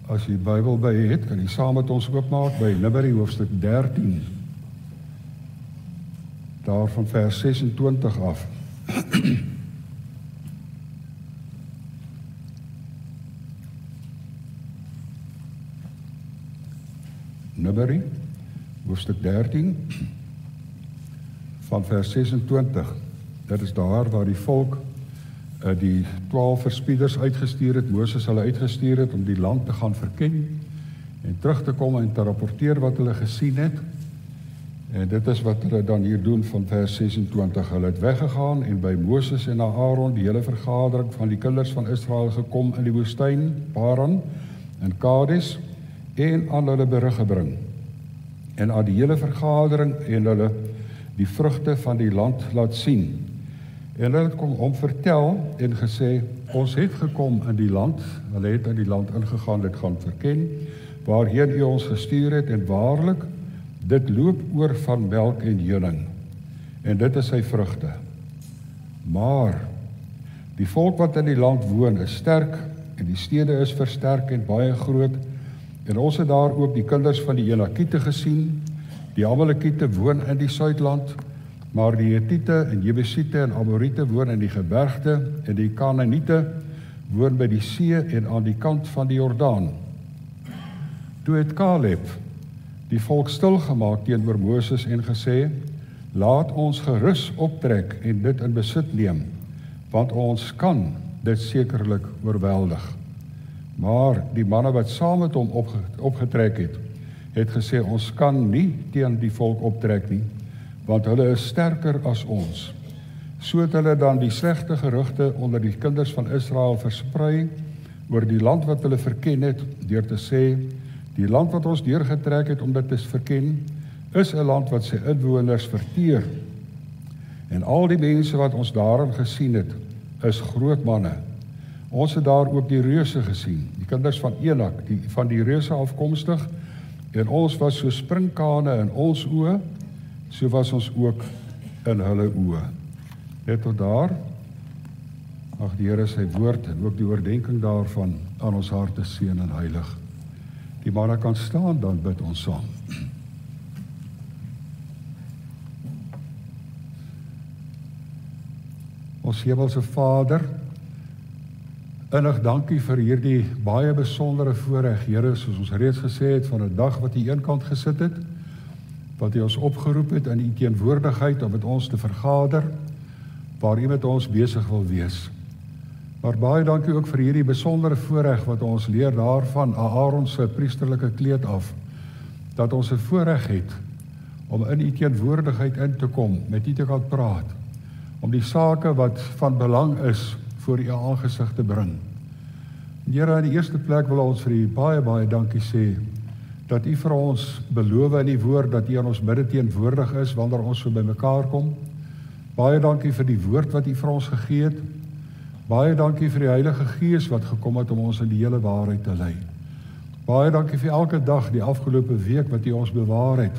As jy die Bybel by het, kan jy saam met ons oopmaak by Numeri hoofstuk 13. Daar van vers 26 af. Numeri hoofstuk 13 van vers 26. Dit is daar waar die volk die 12 verspieders uitgestuur het, Moses hulle uitgestuur het om die land te gaan verken en terug te kom en te rapporteer wat hulle gesien het. En dit is wat hulle dan hier doen van vers 26. Hulle het weggegaan en by Moses en Aaron die hele vergadering van die kinders van Israel gekom in die woestyn, Paran en Kades, en aan hulle berig gebring. En aan die hele vergadering en hulle die vrugte van die land laat sien. En hulle het kom om vertel en gesê, ons het gekom in die land, hulle het in die land ingegaan, dit gaan verken, waarheen u ons gestuur het, en waarlik, dit loop oor van melk en honing, en dit is sy vrugte. Maar, die volk wat in die land woon is sterk, en die stede is versterk en baie groot, en ons het daar ook die kinders van die Enakiete gesien, die Amalekiete woon in die Suidland, maar die Hetiete en Jebusiete en Amoriete woon in die gebergte, en die Kanaaniete woon by die see en aan die kant van die Jordaan. Toe het Kaleb die volk stilgemaak teenoor Moses en gesê, laat ons gerus optrek en dit in besit neem, want ons kan dit sekerlik oorweldig. Maar die manne wat saam met hom opgetrek het gesê, ons kan nie teen die volk optrek nie, want hulle is sterker as ons. So het hulle dan die slegte gerugte onder die kinders van Israel versprei oor die land wat hulle verken het, deur te sê, die land wat ons deurgetrek het om dit te verken, is 'n land wat sy inwoners verteer. En al die mense wat ons daarin gesien het, is groot manne. Ons het daar ook die reuse gesien, die kinders van Enak, van die reuse afkomstig, en ons was so springkane in ons oë, so was ons ook in hulle oë. Net tot daar, mag die Here sy woord en ook die oordenking daarvan aan ons harte seën en heilig. Die manne kan staan, dan bid ons saam. Ons Hemelse Vader, innig dankie vir hierdie baie besondere voorreg, Here, soos ons reeds gesê het, van 'n dag wat U eenkant gesit het, wat U ons opgeroep het in U teenwoordigheid om met ons te vergader, waar U met ons besig wil wees. Maar baie dankie ook vir hierdie besondere voorreg wat ons leer daarvan Aaron se priesterlike kleed af, dat ons 'n voorreg het om in U teenwoordigheid in te kom, met U te kan praat, om die sake wat van belang is voor U aangesig te bring. Here, in die eerste plek wil ons vir U baie dankie sê, dat U vir ons beloof in die woord, dat U aan ons midde teenwoordig is, wanneer ons so by mekaar kom. Baie dankie vir die woord wat U vir ons gegee het. Baie dankie vir die Heilige Gees wat gekom het om ons in die hele waarheid te lei. Baie dankie vir elke dag, die afgelope week, wat U ons bewaar het.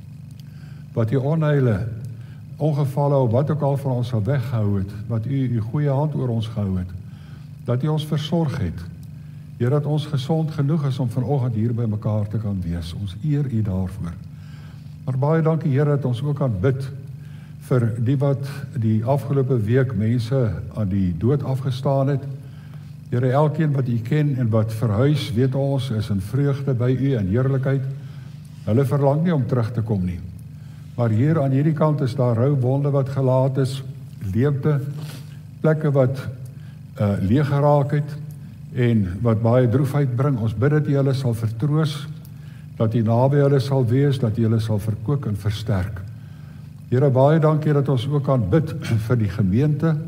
Wat U onheile, ongevalle, of wat ook al van ons sal weggehou het, wat U goeie hand oor ons gehou het, dat U ons versorg het. Here, dat ons gesond genoeg is om vanoggend hier by mekaar te kan wees. Ons eer U daarvoor. Maar baie dankie, Here, dat ons ook kan bid vir die wat die afgelope week mense aan die dood afgestaan het. Here, elkeen wat U ken en wat verhuis, weet ons, is in vreugde by U en heerlikheid. Hulle verlang nie om terug te kom nie. Maar hier aan hierdie kant is daar rou wonde wat gelaat is, leemte, plekke wat leeg geraak het, en wat baie droefheid bring. Ons bid dat U hulle sal vertroos, dat U naby hulle sal wees, dat U hulle sal verkoop en versterk. Here, baie dankie dat ons ook kan bid vir die gemeente.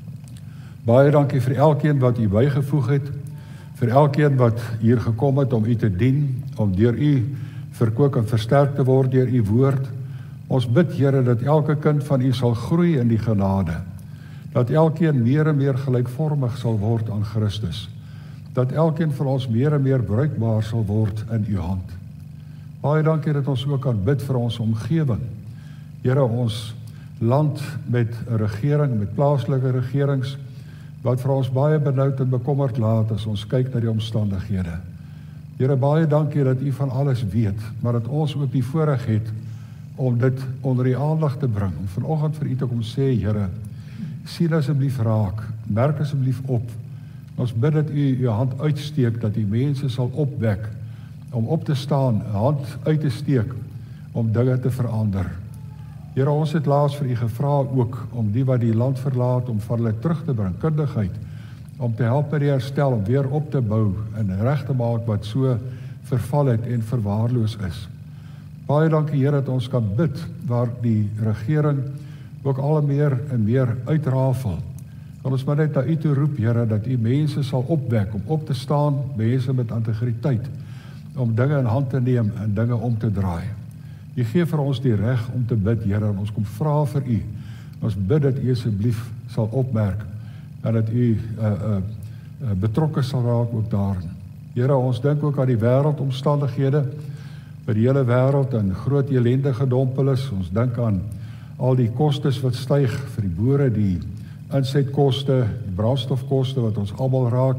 Baie dankie vir elkeen wat U bygevoeg het, vir elkeen wat hier gekom het om U te dien, om deur U verkoop en versterk te word deur U woord. Ons bid, Here, dat elke kind van U sal groei in die genade, dat elkeen meer en meer gelykvormig sal word aan Christus, dat elkeen van ons meer en meer bruikbaar sal word in U hand. Baie dankie dat ons ook kan bid vir ons omgewing. Here, ons land met 'n regering, met plaaslike regerings, wat vir ons baie benoud en bekommerd laat as ons kyk na die omstandighede. Here, baie dankie dat U van alles weet, maar dat ons ook die voorreg het om dit onder die aandag te bring, om vanoggend vir U te kom sê, Here, sien asseblief raak, merk asseblief op. Ons bid dat U U hand uitsteek, dat U mense sal opwek, om op te staan, 'n hand uit te steek, om dinge te verander. Here, ons het laas vir U gevra ook, om die wat die land verlaat, om van hulle terug te bring, kundigheid, om te help met die herstel, om weer op te bou, en reg te maak wat so verval het en verwaarloos is. Baie dankie, Here, dat ons kan bid, waar die regering ook al meer en meer uitrafel. Kan ons maar net na U toe roep, Here, dat U mense sal opwek, om op te staan, mense met integriteit, om dinge in hand te neem en dinge om te draai. U gee vir ons die reg om te bid, Here, en ons kom vra vir U. Ons bid dat U asseblief sal opmerk, en dat U betrokke sal raak ook daarin. Here, ons dink ook aan die wêreldomstandighede, by die hele wêreld in groot ellende gedompel is. Ons dink aan al die kostes wat styg vir die boere, die insetkoste, die brandstofkoste wat ons almal raak,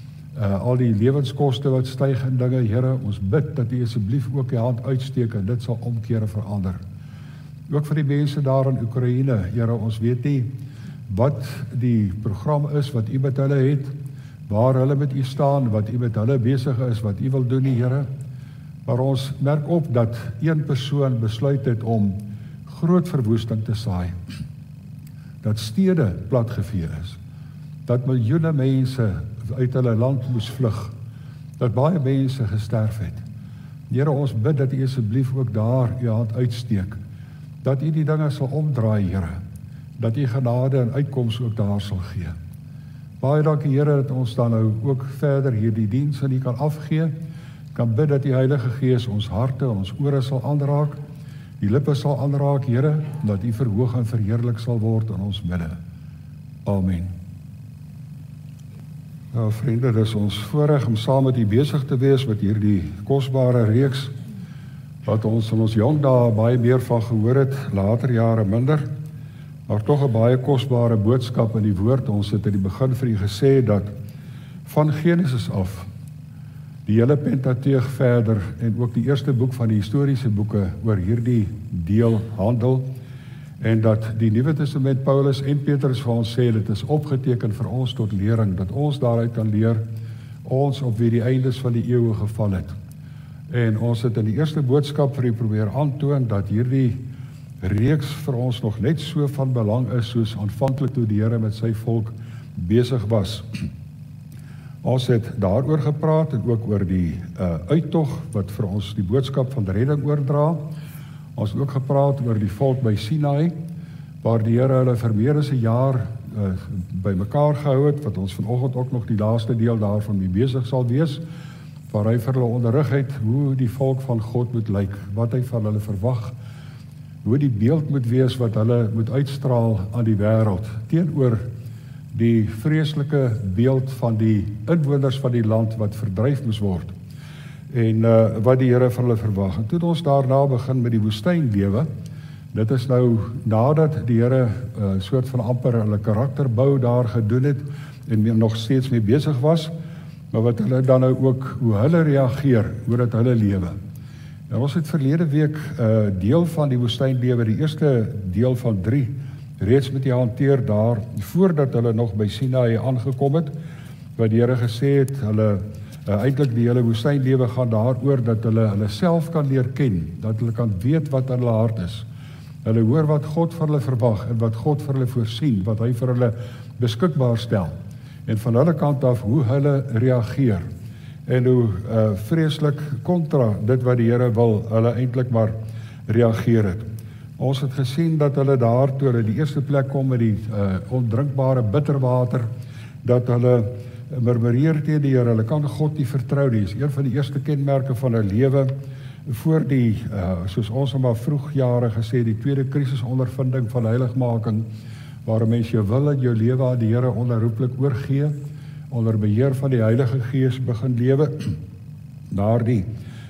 al die lewenskoste wat styg en dinge. Here, ons bid dat U asseblief ook die hand uitsteek en dit sal omkeer en verander. Ook vir die mense daar in Oekraïne, Here, ons weet nie wat die program is wat U met hulle het, waar hulle met U staan, wat U met hulle besig is, wat U wil doen, Here. Maar ons merk op dat een persoon besluit het om groot verwoesting te saai. Dat stede platgevee is. Dat miljoene mense uit hulle land moes vlug. Dat baie mense gesterf het. Here, ons bid dat U asseblief ook daar U hand uitsteek. Dat U die dinge sal omdraai, Here. Dat U genade en uitkoms ook daar sal gee. Baie dankie, Here, dat ons dan nou ook verder hierdie diens aan U kan afgee. Kan bid dat die Heilige Gees ons harte en ons ore sal aanraak, die lippe sal aanraak, Here, dat U verhoog en verheerlik sal word in ons midde. Amen. Nou, vriende, dis ons voorreg om saam met U besig te wees met hierdie kosbare reeks, wat ons in ons jong dae baie meer van gehoor het, later jare minder, maar tog 'n baie kosbare boodskap in die woord. Ons het in die begin vir U gesê dat van Genesis af, die hele Pentateug verder en ook die eerste boek van die historiese boeke oor hierdie deel handel, en dat die Nuwe Testament Paulus en Petrus vir ons sê, dit is opgeteken vir ons tot lering, dat ons daaruit kan leer, ons op wie die eindes van die eeue geval het. En ons het in die eerste boodskap vir U probeer aantoon dat hierdie reeks vir ons nog net so van belang is, soos aanvanklik toe die Here met sy volk besig was. Ons het daaroor gepraat en ook oor die uittog wat vir ons die boodskap van redding oordra. Ons het ook gepraat oor die volk by Sinai, waar die Here hulle vir meer as 'n jaar by mekaar gehou het, wat ons vanoggend ook nog die laaste deel daarvan mee besig sal wees, waar hy vir hulle onderrig het hoe die volk van God moet lyk, wat hy van hulle verwag, hoe die beeld moet wees wat hulle moet uitstraal aan die wêreld, teenoor die vreeslike beeld van die inwoners van die land wat verdryf moes word, en wat die Here van hulle verwag. En toe ons daarna begin met die woestynlewe, dit is nou nadat die Here soort van amper hulle karakterbou daar gedoen het, en nog steeds mee besig was, maar wat hulle dan nou ook, hoe hulle reageer, hoe dat hulle lewe. En ons het verlede week deel van die woestynlewe, die eerste deel van 3, reeds met die hanteer daar, voordat hulle nog by Sinai aangekom het, wat die Here gesê het, hulle eintlik die hele woestynlewe gaan daaroor dat hulle self kan leer ken, dat hulle kan weet wat in hulle hart is. Hulle hoor wat God vir hulle verwag en wat God vir hulle voorsien, wat hy vir hulle beskikbaar stel. En van hulle kant af hoe hulle reageer en hoe vreeslik kontra dit wat die Here wil, hulle eintlik maar reageer het. Ons het gesien dat hulle daar, toe hulle die eerste plek kom met die ondrinkbare bitterwater, dat hulle murmureer teen die Here, hulle kan God nie vertrou nie. Dis een van die eerste kenmerke van 'n lewe voor die, soos ons maar vroeg jare gesê, die tweede krisisondervinding van heiligmaking, waar 'n mens jou wil en jou lewe aan die Here onherroepelik oorgee, onder beheer van die Heilige Gees begin lewe, daardie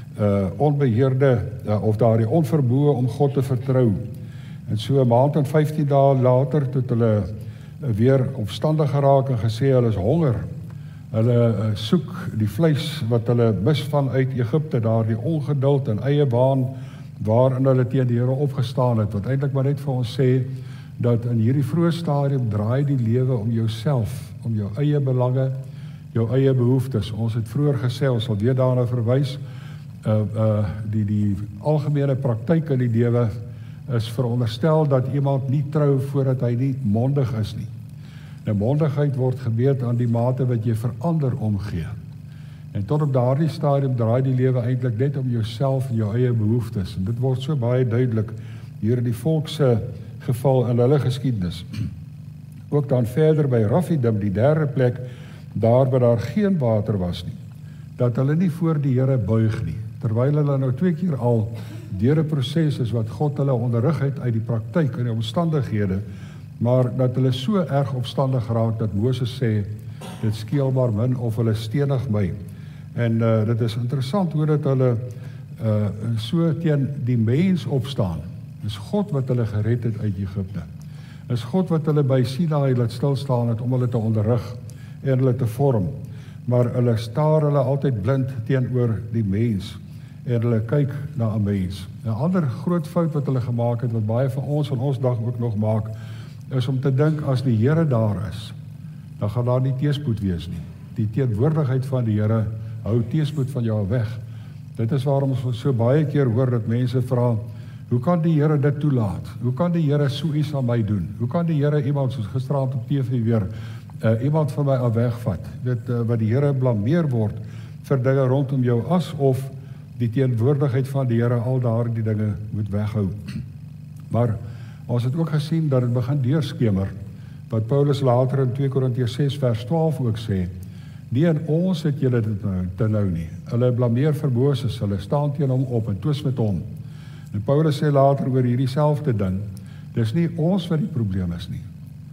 onbeheerde, of daardie onverboe om God te vertrou. En so 'n maand en 15 dae later, toe hulle weer opstandig geraak en gesê hulle is honger, Hulle soek die vleis wat hulle mis van uit Egipte, daar die ongeduld en eie waan waarin hulle teen die Here opgestaan het, wat eintlik maar net vir ons sê, dat in hierdie vroeë stadium draai die lewe om jouself, om jou eie belange, jou eie behoeftes. Ons het vroeër gesê, ons sal weer daarna verwys, die algemene praktyk in die lewe is veronderstel dat iemand nie trou voordat hy nie mondig is nie. Nou mondigheid word gemeet aan die mate wat jy verander omgee. En tot op daardie stadium draai die lewe eintlik net om jouself en jou eie behoeftes. En dit word so baie duidelik hier in die volk se geval in hulle geskiedenis. Ook dan verder by Rafidim, die derde plek, daar waar daar geen water was nie, dat hulle nie voor die Here buig nie, terwyl hulle nou 2 keer al deur 'n proses is wat God hulle onderrig het uit die praktyk en die omstandighede, maar dat hulle so erg opstandig raak dat Moses sê, dit skeel maar min of hulle stenig my. En dit is interessant hoe dat hulle so teen die mens opstaan. Dis God wat hulle gered het uit Egipte. Dis God wat hulle by Sinai laat stilstaan het om hulle te onderrig en hulle te vorm. Maar hulle staar hulle altyd blind teenoor die mens en hulle kyk na 'n mens. 'n Ander groot fout wat hulle gemaak het, wat baie van ons van ons dag ook nog maak, is om te dink as die Here daar is, dan gaan daar nie teëspoed wees nie. Die teenwoordigheid van die Here hou teëspoed van jou weg. Dit is waarom ons so baie keer hoor dat mense vra, hoe kan die Here dit toelaat? Hoe kan die Here so iets aan my doen? Hoe kan die Here iemand soos gisteraand op TV weer iemand van my af wegvat? Wat die Here blameer word vir dinge rondom jou, asof die teenwoordigheid van die Here al daardie dinge moet weghou. Maar ons het ook gesien dat dit begin deurskemer, wat Paulus later in 2 Korintiërs 6 vers 12 ook sê, nie in ons het julle dit te nou nie. Hulle blameer vir Moses, hulle staan teen hom op en twis met hom. En Paulus sê later oor hierdie selfde ding, dis nie ons wat die probleem is nie.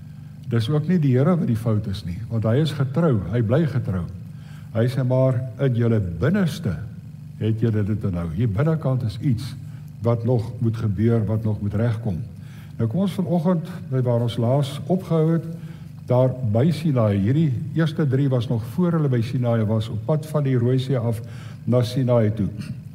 Dis ook nie die Here wat die fout is nie, want hy is getrou, hy bly getrou. Hy sê maar, in julle binneste het julle dit te nou. Hier binnekant is iets wat nog moet gebeur, wat nog moet regkom. Nou kom ons vanoggend, by waar ons laas opgehou het, daar by Sinai. Hierdie eerste 3 was nog voor hulle by Sinai was, op pad van die Rooi See af na Sinai toe.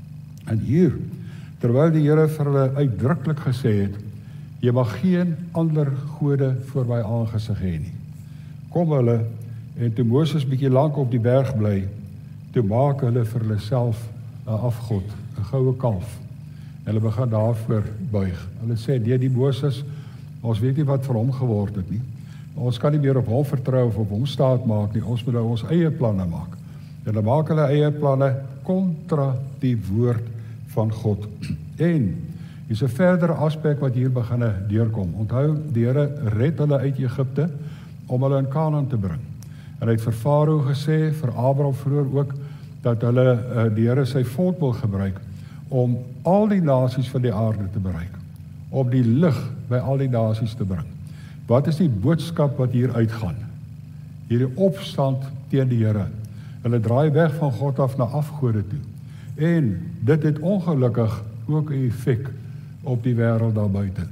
En hier, terwyl die Here vir hulle uitdruklik gesê het, jy mag geen ander gode voor my aangesig hê nie. Kom hulle, en toe Moses bietjie lank op die berg bly, toe maak hulle vir hulle self 'n afgod, 'n goue kalf. En hulle begin daarvoor buig. Hulle sê, nee, die Moses, ons weet nie wat vir hom geword het nie. Ons kan nie meer op hom vertrou of op hom staat maak nie, ons moet nou ons eie planne maak. En hulle maak hulle eie planne kontra die woord van God. En hier's 'n verdere aspek wat hier begin deurkom. Onthou, die Here red hulle uit Egipte om hulle in Kanaan te bring. En hy het vir Farao gesê, vir Abraham vroeër ook, dat hulle die Here sy volk wil gebruik om al die nasies van die aarde te bereik, om die lig by al die nasies te bring. Wat is die boodskap wat hier uitgaan? Hierdie opstand teen die Here. Hulle draai weg van God af na afgode toe. En dit het ongelukkig ook 'n effek op die wêreld daar buite.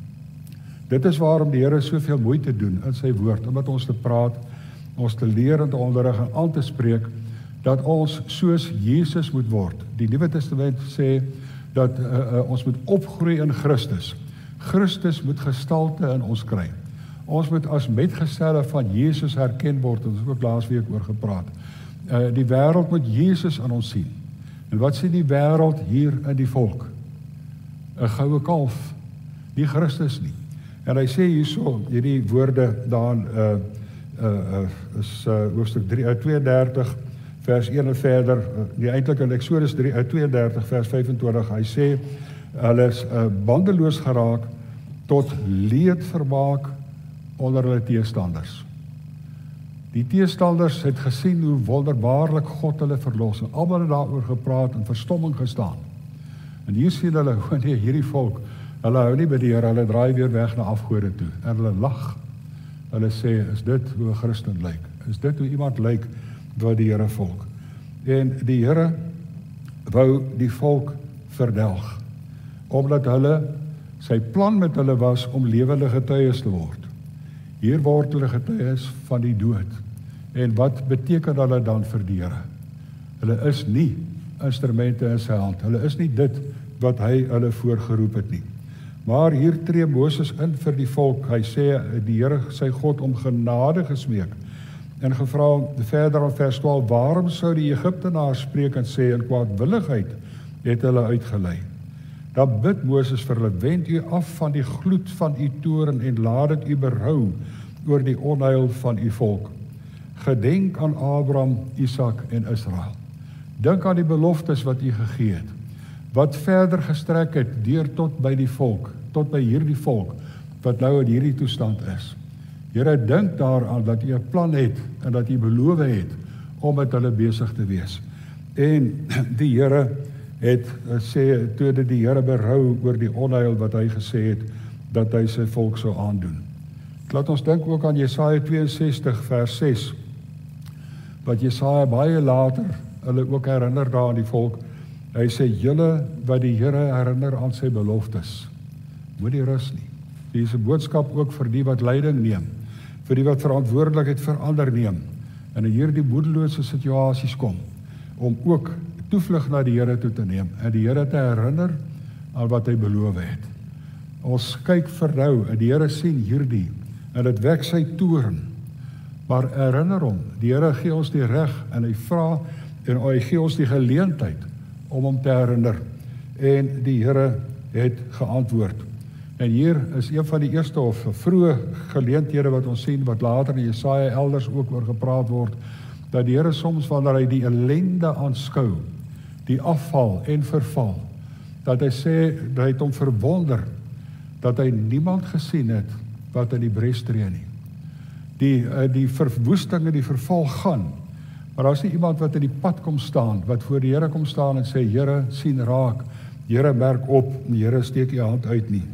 Dit is waarom die Here soveel moeite doen in sy woord, om met ons te praat, ons te leer en te onderrig en aan te spreek, dat ons soos Jesus moet word. Die Nuwe Testament sê dat ons moet opgroei in Christus. Christus moet gestalte in ons kry. Ons moet as metgeselle van Jesus herken word, ons het ook laasweek oor gepraat. Die wêreld moet Jesus aan ons sien. En wat sien die wêreld hier in die volk? 'n goue kalf, nie Christus nie. En hy sê hierso, hierdie woorde daarin is hoofstuk 32 vers 1 en verder, die eintlik in Exodus 32 vers 25, hy sê, hulle is bandeloos geraak tot leedvermaak onder hulle teestanders. Die teestanders het gesien hoe wonderbaarlik God hulle verlos, en almal het daaroor gepraat en verstomming gestaan. En hier sien hulle, nee, hierdie volk, hulle hou nie by die Here, hulle draai weer weg na afgode toe, en hulle lag. Hulle sê, is dit hoe 'n Christen lyk? Is dit hoe iemand lyk wat die Here volk? En die Here wou die volk verdelg, omdat hulle, sy plan met hulle was om lewende getuies te word. Hier word hulle getuies van die dood. En wat beteken hulle dan vir die Here? Hulle is nie instrumente in sy hand. Hulle is nie dit wat hy hulle voorgeroep het nie. Maar hier tree Moses in vir die volk. Hy sê, die Here, sy God, om genade gesmeek. En gevra verder aan vers 12, waarom sou die Egiptenaars spreek en sê, in kwaadwilligheid het hulle uitgelei? Dan bid Moses vir hulle, wend u af van die gloed van u toorn en laat dit u berou oor die onheil van u volk. Gedenk aan Abraham, Isak en Israel. Dink aan die beloftes wat u gegee het, wat verder gestrek het deur tot by die volk, tot by hierdie volk, wat nou in hierdie toestand is. Here, dink daaraan dat u 'n plan het en dat u beloof het om met hulle besig te wees. En die Here het sê, toe die Here berou oor die onheil wat hy gesê het, dat hy sy volk sou aandoen. Laat ons dink ook aan Jesaja 62 vers 6, wat Jesaja baie later hulle ook herinner daar aan die volk. Hy sê, julle wat die Here herinner aan sy beloftes, moet nie rus nie. Hier is 'n boodskap ook vir die wat leiding neem, vir die wat verantwoordelikheid vir ander neem, en in hierdie moedelose situasies kom, om ook toevlug na die Here toe te neem, en die Here te herinner aan wat hy beloof het. Ons kyk vir nou, en die Here sien hierdie, en dit wek sy toorn, maar herinner hom, die Here gee ons die reg, en hy vra, en hy gee ons die geleentheid, om hom te herinner, en die Here het geantwoord. En hier is een van die eerste of vroeë geleenthede wat ons sien, wat later in Jesaja elders ook oor gepraat word, dat die Here soms wanneer hy die ellende aanskou, die afval en verval, dat hy sê, dat hy het hom verwonder, dat hy niemand gesien het, wat in die bres tree nie. Die verwoesting en die verval gaan, maar daar is nie iemand wat in die pad kom staan, wat voor die Here kom staan en sê, Here, sien raak, Here, merk op, Here, steek jy hand uit nie.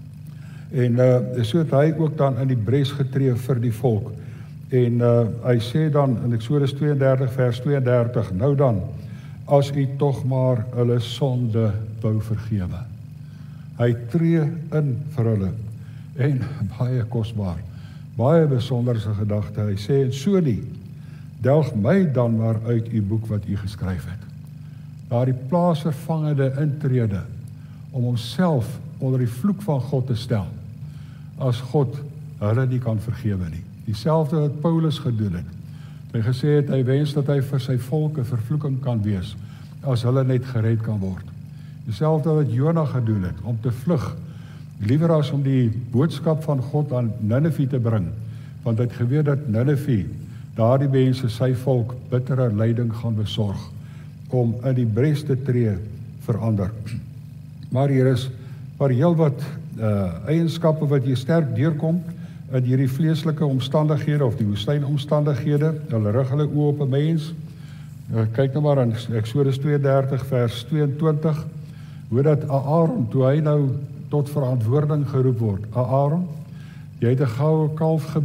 En so het hy ook dan in die bres getree vir die volk. En hy sê dan in Eksodus 32 vers 32, nou dan, as u tog maar hulle sonde wou vergewe. Hy tree in vir hulle. En baie kosbaar, baie besonderse gedagte. Hy sê, en so nie, delg my dan maar uit u boek wat u geskryf het. Daar die plaasvervangende intrede, om homself onder die vloek van God te stel, as God hulle nie kan vergewe nie. Dieselfde wat Paulus gedoen het. Hy gesê het, hy wens dat hy vir sy volk 'n vervloeking kan wees, as hulle net gered kan word. Dieselfde wat Jona gedoen het, om te vlug, liewer as om die boodskap van God aan Nineve te bring, want hy het geweet dat Nineve, daardie mense, sy volk, bittere lyding gaan besorg, om in die bres te tree vir ander. Maar hier is maar heel wat eienskappe wat hier sterk deurkom in hierdie vleeslike omstandighede of die woestynomstandighede. Hulle rig hulle oë op 'n mens. Kyk nou maar aan Eksodus 32 vers 22, hoe dat Aaron, toe hy nou tot verantwoording geroep word, Aaron, jy het 'n goue kalf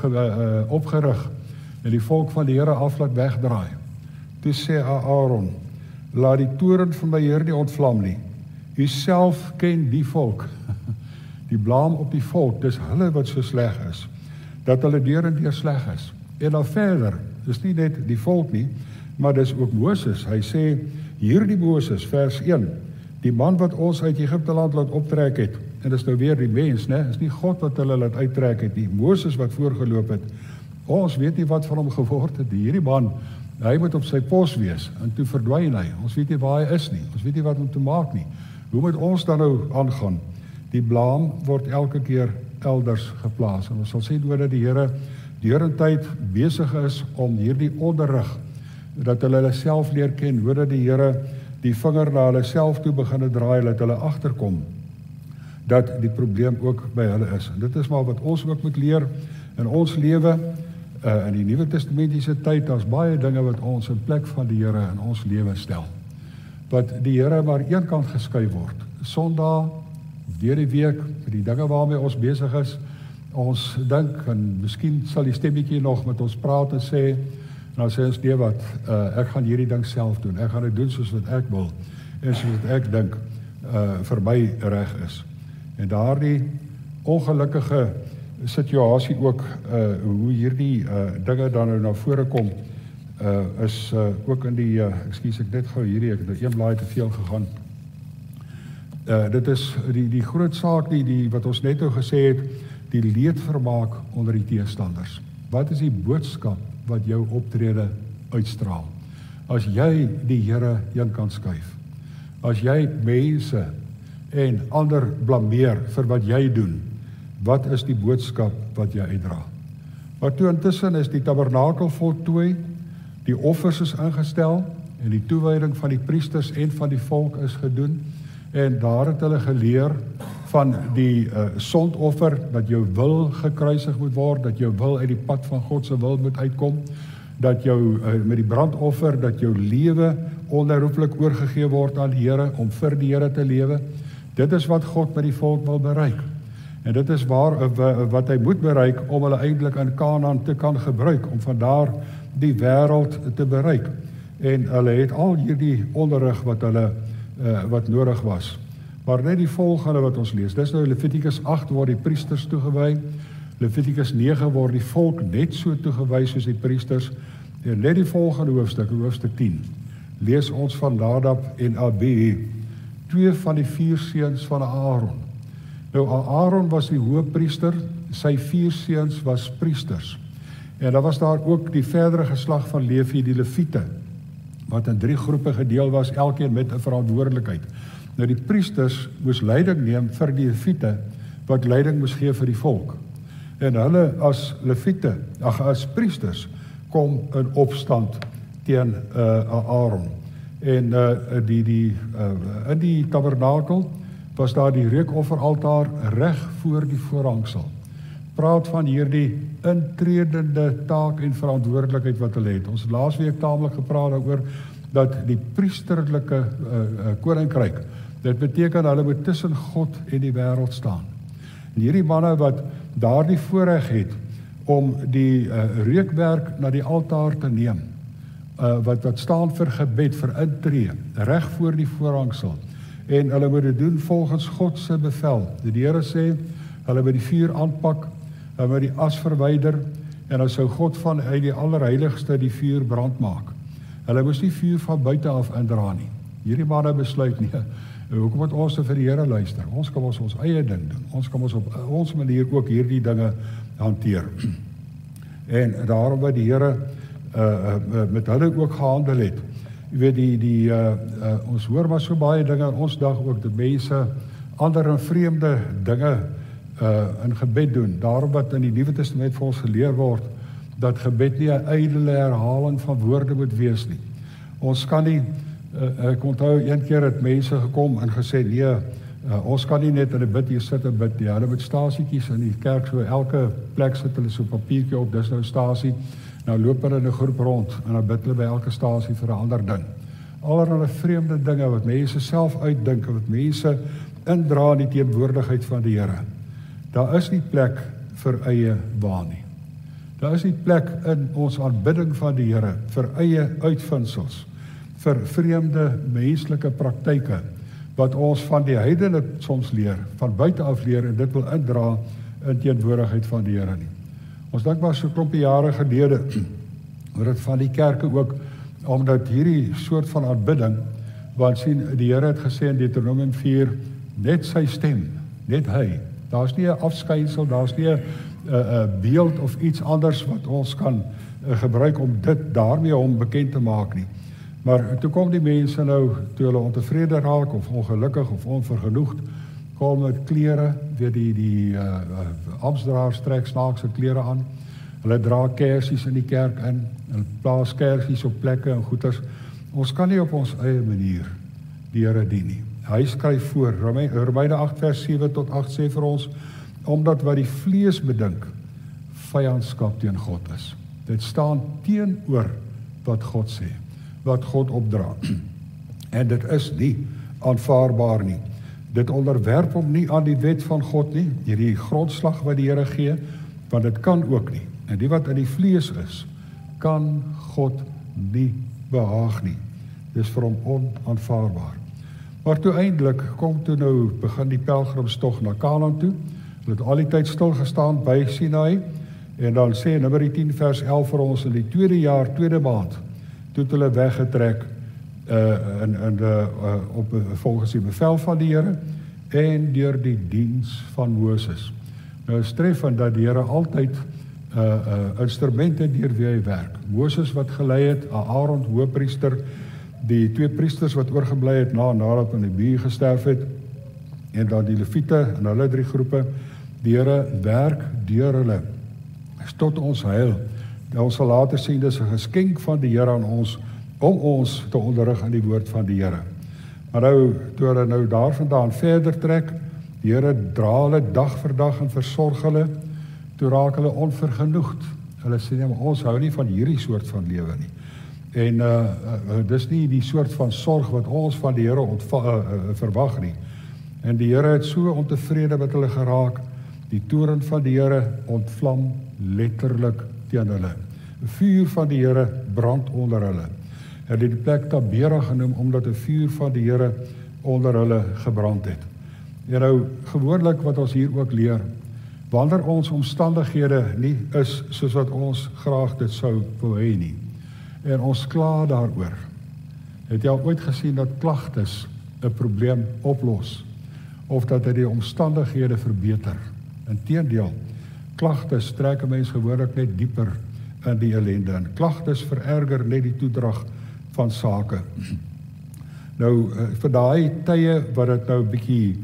opgerig en die volk van die Here af laat wegdraai. Toe sê Aaron, laat die toorn van my Heer nie ontvlam nie. U self ken die volk. Die blaam op die volk, dis hulle wat so sleg is, dat hulle deur en deur sleg is. En dan verder, dis nie net die volk nie, maar dis ook Moses. Hy sê, hierdie Moses, vers 1, die man wat ons uit Egipte land laat optrek het, en dis nou weer die mens, né? Is nie God wat hulle laat uittrek het nie, Moses wat voorgeloop het. Ons weet nie wat van hom geword het. Hierdie man, hy moet op sy pos wees, en toe verdwyn hy. Ons weet nie waar hy is nie, ons weet nie wat om te maak nie. Hoe moet ons dan nou aangaan? Die blaam word elke keer elders geplaas. En ons sal sien hoe dat die Here deurentyd besig is om hierdie onderrig, dat hulle self leer ken, hoe dat die Here die vinger na hulle self toe begin draai, dat hulle agterkom, dat die probleem ook by hulle is. En dit is maar wat ons ook moet leer in ons lewe, in die Nuwe Testamentiese tyd, daar's baie dinge wat ons in plek van die Here in ons lewe stel. Wat die Here maar eenkant geskuif word. Sondag, deur die week, die dinge waarmee ons besig is, ons dink, en miskien sal die stemmetjie nog met ons praat en sê, en dan sê ons, nee wat, ek gaan hierdie ding self doen, ek gaan dit doen soos wat ek wil, en soos wat ek dink, vir my reg is. En daardie ongelukkige situasie ook, hoe hierdie dinge dan nou na vore kom, is ook in die, ekskuus ek net gou hierdie, ek het een blaai te veel gegaan. Dit is die groot saak, wat ons net nou gesê het, die leedvermaak onder die teestanders. Wat is die boodskap wat jou optrede uitstraal? As jy die Here heen kan skuif, as jy mense en ander blameer vir wat jy doen, wat is die boodskap wat jy uitdra? Maar toe intussen is die tabernakel voltooi, die offers is ingestel, en die toewyding van die priesters en van die volk is gedoen, en daar het hulle geleer van die sondoffer, dat jou wil gekruisig moet word, dat jou wil uit die pad van God se wil moet uitkom, dat jou met die brandoffer, dat jou lewe onherroepelik oorgegee word aan die Here, om vir die Here te lewe. Dit is wat God met die volk wil bereik. En dit is wat hy moet bereik, om hulle eintlik in Kanaan te kan gebruik, om vandaar die wêreld te bereik. En hulle het al hierdie onderrig wat nodig was. Maar net die volgende wat ons lees, dis nou Levitikus 8 word die priesters toegewy, Levitikus 9 word die volk net so toegewy soos die priesters, en net die volgende hoofstuk 10, lees ons van Nadab en Abihu, 2 van die 4 seuns van Aaron. Nou Aaron was die hoëpriester, sy 4 seuns was priesters. En dan was daar ook die verdere geslag van Levi, die Leviete, wat in 3 groepe gedeel was, elkeen met 'n verantwoordelikheid. Nou die priesters moes leiding neem vir die Leviete, wat leiding moes gee vir die volk. En hulle as Leviete, as priesters, kom in opstand teen Aaron. En in die tabernakel was daar die reukofferaltaar reg voor die voorhangsel. Praat van hierdie intredende taak en verantwoordelikheid wat hulle het. Ons het laasweek taamlik gepraat daaroor dat die priesterlike koninkryk, dit beteken hulle moet tussen God en die wêreld staan. En hierdie manne wat daardie voorreg het om die reukwerk na die altaar te neem, wat staan vir gebed, vir intree, reg voor die voorhangsel. En hulle moet dit doen volgens God se bevel. Die Here sê, hulle moet die vuur aanpak, hulle moet die as verwyder, en dan sou God van uit die allerheiligste die vuur brand maak. Hulle moes nie vuur van buite af indra nie. Hierdie manne besluit nie, hoekom moet ons vir die Here luister? Ons kan ons eie ding doen. Ons kan op ons manier ook hierdie dinge hanteer. En daarom wat die Here met hulle ook gehandel het. Jy weet, ons hoor maar so baie dinge in ons dag ook, dat mense ander en vreemde dinge in gebed doen. Daarom wat in die Nuwe Testament vir ons geleer word, dat gebed nie 'n ydelle herhaling van woorde moet wees nie. Ons kan nie, ek onthou een keer het mense gekom en gesê, nee, ons kan nie net in 'n bid hier sit en bid nie. Hulle moet stasietjies in die kerk, so elke plek sit hulle so 'n papiertjie op, dis nou 'n stasie. Nou loop hulle in 'n groep rond en dan bid hulle by elke stasie vir 'n ander ding. Allerlei vreemde dinge wat mense self uitdink, wat mense indra in die teenwoordigheid van die Here. Daar is nie plek vir eie waan nie. Daar is nie plek in ons aanbidding van die Here vir eie uitvindsels, vir vreemde menslike praktyke wat ons van die heidene soms leer, van buite af leer en dit wil indra in teenwoordigheid van die Here nie. Ons dink maar so 'n klompie jare gelede oor dit van die kerke ook, omdat hierdie soort van aanbidding, want sien, die Here het gesê in Deuteronomium 4, net sy stem, net hy. Daar's nie 'n afskynsel, daar's nie 'n beeld of iets anders wat ons kan gebruik om dit daarmee hom bekend te maak nie. Maar toe kom die mense nou, toe hulle ontevrede raak of ongelukkig of onvergenoegd, kom met klere, weer die amptdraers trek snaakse klere aan. Hulle dra kersies in die kerk in, hulle plaas kersies op plekke en goeders. Ons kan nie op ons eie manier die Here dien nie. Hy skryf voor, Romeine 8 vers 7 tot 8 sê vir ons, omdat wat die vlees bedink, vyandskap teen God is. Dit staan teenoor wat God sê, wat God opdra. En dit is nie aanvaarbaar nie. Dit onderwerp hom nie aan die wet van God nie, hierdie grondslag wat die Here gee, want dit kan ook nie. En die wat in die vlees is, kan God nie behaag nie. Dis vir hom onaanvaarbaar. Maar toe eindelik kom toe nou begin die pelgrimstog na Kanaan toe. Hulle het al die tyd stilgestaan by Sinai, en dan sê Numeri 10 vers 11 vir ons, in die tweede jaar, tweede maand, toe het hulle weggetrek, volgens die bevel van die Here, en deur die diens van Moses. Nou is treffend dat die Here altyd instrumente deur wie hy werk. Moses wat gelei het, Aaron, hoëpriester, die twee priesters wat oorgebly het nadat Nebi gesterf het, en dan die Lewiete en hulle 3 groepe. Die Here werk deur hulle, is tot ons heil. Ons sal later sien, dis 'n geskenk van die Here aan ons, om ons te onderrig in die woord van die Here. Maar nou, toe hulle nou daarvandaan verder trek, die Here dra hulle dag vir dag en versorg hulle, toe raak hulle onvergenoegd. Hulle sê, nee, maar ons hou nie van hierdie soort van lewe nie. En dis nie die soort van sorg wat ons van die Here verwag nie. En die Here het so ontevrede met hulle geraak, die toorn van die Here ontvlam letterlik teen hulle. Die vuur van die Here brand onder hulle. Hy het die plek Tabera genoem, omdat die vuur van die Here onder hulle gebrand het. En nou, gewoonlik wat ons hier ook leer, wanneer ons omstandighede nie is soos wat ons graag dit sou wou hê nie, en ons kla daaroor. Het jy al ooit gesien dat klagtes 'n probleem oplos, of dat dit die omstandighede verbeter? Inteendeel, klagtes trek 'n mens gewoonlik net dieper in die ellende, en klagtes vererger net die toedrag van sake. Nou, vir daai tye wat dit nou 'n bietjie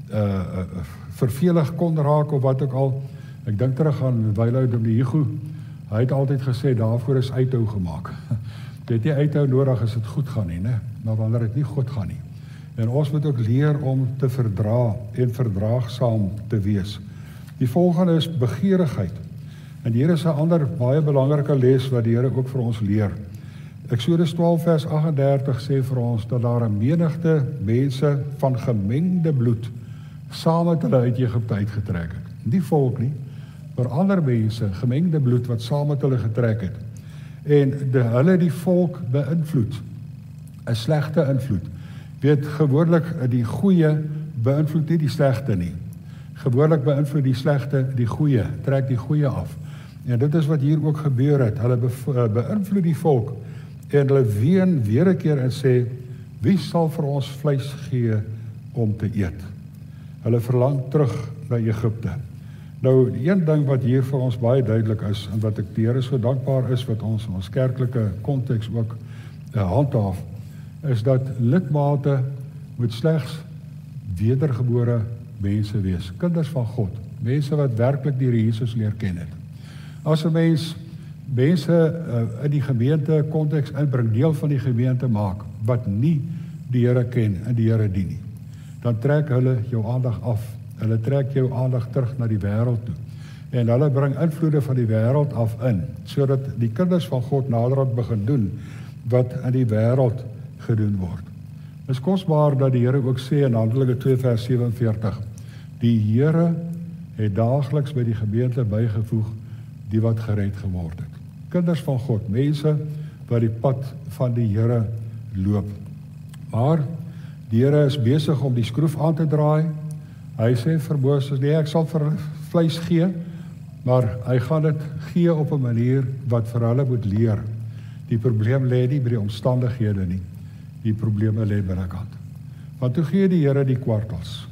vervelig kon raak of wat ook al, ek dink terug aan Wylou Dominee Hugo, hy het altyd gesê, daarvoor is uithou gemaak. Jy het nie uithou nodig as dit goed gaan nie, né? Maar wanneer dit nie goed gaan nie. En ons moet ook leer om te verdra en verdraagsaam te wees. Die volgende is begeerigheid. En hier is 'n ander baie belangrike les wat die Here ook vir ons leer. Eksodus 12 vers 38 sê vir ons dat daar 'n menigte mense van gemengde bloed saam met hulle uit Egipte uitgetrek het. Nie volk nie, maar ander mense, gemengde bloed wat saam met hulle getrek het. En hulle die volk beïnvloed, 'n slegte invloed. Weet, gewoonlik die goeie beïnvloed nie die slegte nie. Gewoonlik beïnvloed die slegte die goeie, trek die goeie af. En dit is wat hier ook gebeur het. Hulle beïnvloed die volk, en hulle ween weer 'n keer en sê, wie sal vir ons vleis gee om te eet? Hulle verlang terug na Egipte. Nou, die een ding wat hier vir ons baie duidelik is, en wat ek die Here so dankbaar is, wat ons in ons kerklike konteks ook handhaaf, is dat lidmate moet slegs wedergebore mense wees, kinders van God, mense wat werklik die Here Jesus leer ken het. As 'n mens mense in die gemeente konteks inbring, deel van die gemeente maak, wat nie die Here ken en die Here dien nie, dan trek hulle jou aandag af. Hulle trek jou aandag terug na die wêreld toe. En hulle bring invloede van die wêreld af in, sodat die kinders van God naderhand begin doen wat in die wêreld gedoen word. Dit is kosbaar dat die Here ook sê in Handelinge 2 vers 47, die Here het daagliks by die gemeente bygevoeg die wat gered geword het. Kinders van God, mense wat die pad van die Here loop. Maar die Here is besig om die skroef aan te draai. Hy sê vir Moses, nee, ek sal vir vleis gee, maar hy gaan dit gee op 'n manier wat vir hulle moet leer. Die probleem lê nie by die omstandighede nie. Die probleme lê binnekant. Want toe gee die Here die kwartels.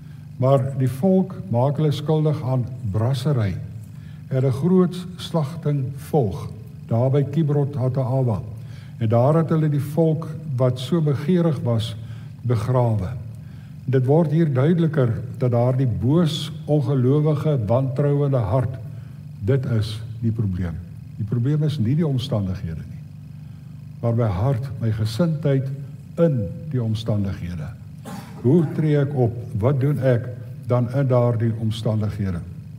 Maar die volk maak hulle skuldig aan brassery. En 'n groot slagting volg, daar by Kibrot Hataava. En daar het hulle die volk wat so begeerig was, begrawe. Dit word hier duideliker dat daar die boos, ongelowige, wantrouende hart, dit is die probleem. Die probleem is nie die omstandighede nie, maar my hart, my gesindheid in die omstandighede. Hoe tree ek op? Wat doen ek dan in daardie omstandighede?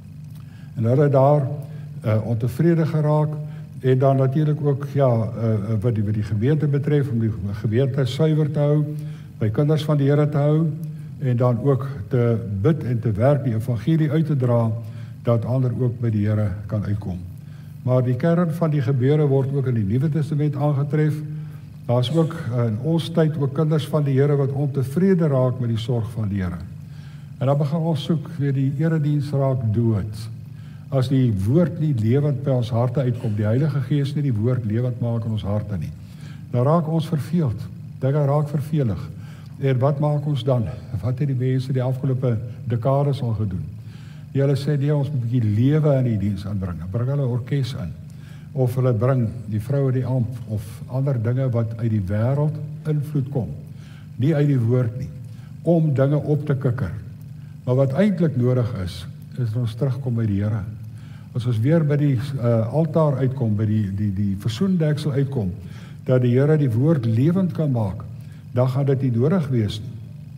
En hulle daar ontevrede geraak, en dan natuurlik ook, wat die gemeente betref, om die gemeente suiwer te hou, by kinders van die Here te hou, en dan ook te bid en te werk, die evangelie uit te dra, dat ander ook by die Here kan uitkom. Maar die kern van die gebeure word ook in die Nuwe Testament aangetref. Daar is ook in ons tyd ook kinders van die Here wat ontevrede raak met die sorg van die Here. En dan begin ons soek, weer die erediens raak dood. As die woord nie lewend by ons harte uitkom, die Heilige Gees nie die woord lewend maak in ons harte nie, dan raak ons verveeld, dinge raak vervelig. En wat maak ons dan? Wat het die mense die afgelope dekades al gedoen? Hulle sê, nee, ons moet 'n bietjie lewe in die diens aanbring. Bring hulle orkes in. Of hulle bring die vroue die amp, of ander dinge wat uit die wêreld invloed kom. Nie uit die woord nie. Om dinge op te kikker. Maar wat eintlik nodig is dat ons terugkom by die Here. As ons weer by die altaar uitkom, by die versoendeksel uitkom, dat die Here die woord lewend kan maak, dan gaan dit nie nodig wees nie.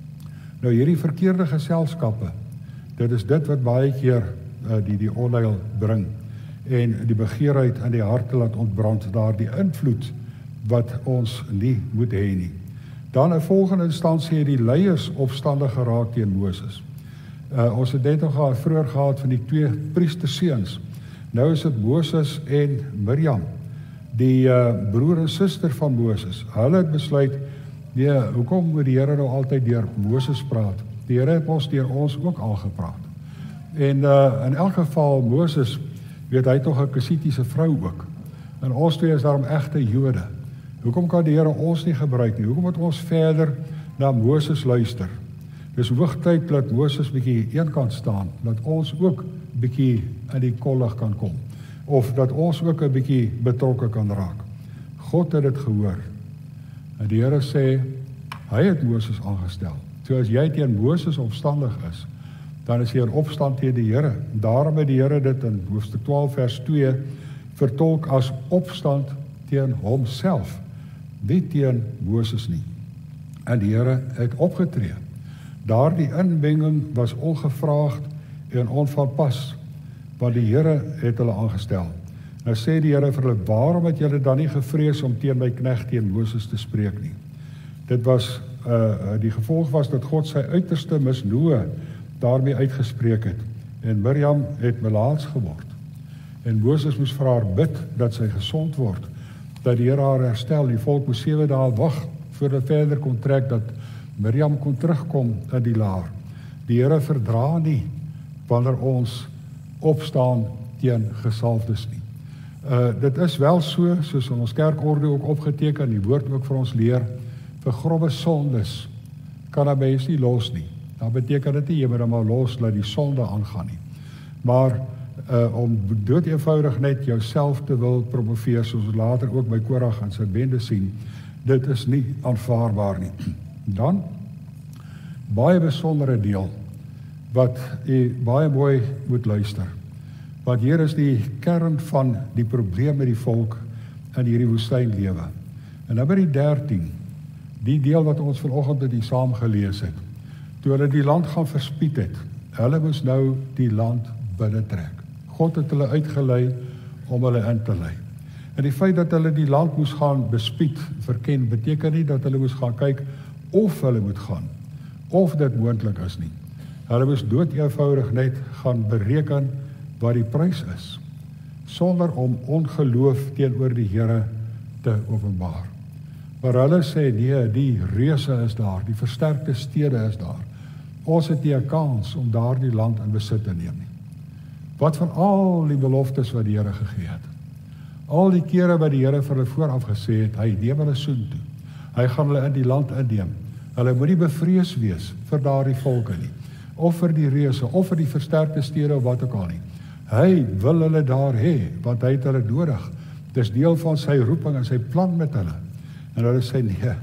Nou hierdie verkeerde geselskappe, dit is dit wat baie keer die onheil bring, en die begeerheid in die harte laat ontbrand, daar die invloed wat ons nie moet hê nie. Dan in volgende instansie het die leiers opstandig geraak teen Moses. Ons het net nog vroeër gehad van die 2 priestersseuns. Nou is dit Moses en Miriam, die broer en suster van Moses. Hulle het besluit, nee, hoekom moet die Here nou altyd deur Moses praat? Die Here het ons deur ons ook al gepraat. En in elk geval, Moses, weet hy tog 'n Kusitiese vrou ook. En ons twee is daarom egte Jode. Hoekom kan die Here ons nie gebruik nie? Hoekom moet ons verder na Moses luister? Dis hoogtyd dat Moses bietjie eenkant staan, dat ons ook bietjie in die kollig kan kom, of dat ons ook 'n bietjie betrokke kan raak. God het dit gehoor. En die Here sê, hy het Moses aangestel. So as jy teen Moses opstandig is, dan is jy in opstand teen die Here. Daarom het die Here dit in hoofstuk 12 vers 2 vertolk as opstand teen homself, nie teen Moses nie. En die Here het opgetree. Daardie inmenging was ongevraagd en onvanpas, want die Here het hulle aangestel. Nou sê die Here vir hulle, waarom het julle dan nie gevrees om teen my knegt teen Moses te spreek nie? Dit was, die gevolg was dat God sy uiterste misnoë daarmee uitgespreek het. En Miriam het melaats geword. En Moses moes vir haar bid dat sy gesond word, dat die Here haar herstel. Die volk moes 7 dae wag voordat verder kon trek, dat Miriam kon terugkom in die laar. Die Here verdra nie wanneer ons opstaan teen gesalfdes nie. Dit is wel so, soos in ons kerkorde ook opgeteken, die woord ook vir ons leer, vir grove sondes kan 'n mens nie los nie. Dan beteken dit nie, jy moet hom maar los, laat die sonde aangaan nie. Maar om dood eenvoudig net jouself te wil promoveer, soos later ook by Korag en sy bende sien, dit is nie aanvaarbaar nie. Dan, baie besondere deel, wat jy baie mooi moet luister. Want hier is die kern van die probleem met die volk in hierdie woestynlewe. En dan by die 13, die deel wat ons vanoggend met die saam gelees het, toe hulle die land gaan verspied het, hulle moes nou die land binnentrek. God het hulle uitgelei om hulle in te lei. En die feit dat hulle die land moes gaan bespied, verken, beteken nie dat hulle moes gaan kyk of hulle moet gaan, of dit moontlik is nie. Hulle moes dood eenvoudig net gaan bereken wat die prys is, sonder om ongeloof teenoor die Here te openbaar. Maar hulle sê, nee, die reuse is daar, die versterkte stede is daar. Ons het nie 'n kans om daardie land in besit te neem nie. Wat van al die beloftes wat die Here gegee het? Al die kere wat die Here vir hulle vooraf gesê het, hy neem hulle soontoe. Hy gaan hulle in die land inneem. Hulle moet nie bevrees wees vir daardie volke nie, of vir die reuse, of vir die versterkte stede, of wat ook al nie. Hy wil hulle daar hê, want hy het hulle nodig. Dis deel van sy roeping en sy plan met hulle. En hulle sê, nee,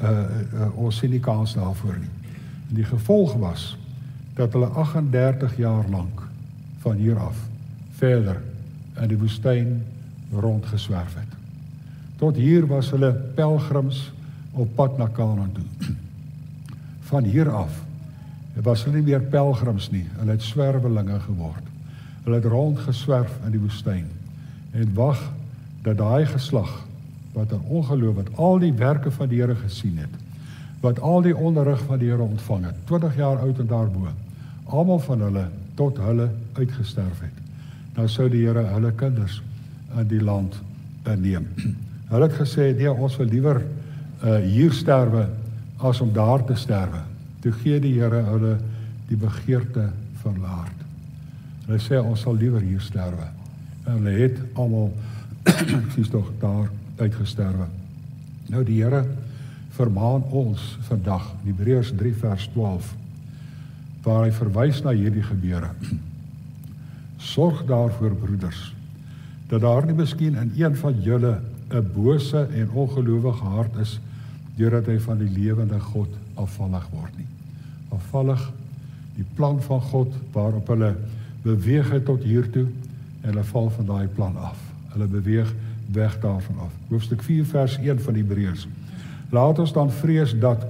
ons sien nie kans daarvoor nie. En die gevolg was, dat hulle 38 jaar lank, van hier af, verder, in die woestyn rondgeswerf het. Tot hier was hulle pelgrims op pad na Kanaan toe. Van hier af, was hulle nie meer pelgrims nie, hulle het swerwelinge geword. Hulle het rondgeswerf in die woestyn, en wag, dat daai geslag, wat in ongeloof, wat al die werke van die Here gesien het, wat al die onderrig van die Here ontvang het, 20 jaar oud en daarbo, almal van hulle, tot hulle uitgesterf het. Nou sou die Here hulle kinders in die land neem. Hulle het gesê, nee, ons wil liewer hier sterwe, as om daar te sterwe. Toe gee die Here hulle die begeerte van hulle hart. Hulle sê, ons sal liewer hier sterwe. En hulle het almal, sies toch, daar uitgesterwe. Nou die Here vermaan ons vandag, in Hebreërs 3 vers 12, waar hy verwys na hierdie gebeure. Sorg daarvoor, broeders, dat daar nie miskien in een van julle 'n bose en ongelowige hart is, deurdat hy van die lewende God afvallig word nie. Afvallig, die plan van God, waarop hulle beweeg het tot hiertoe, en hulle val van daai plan af. Hulle beweeg weg daarvan af. Hoofstuk 4 vers 1 van Hebreërs. Laat ons dan vrees dat,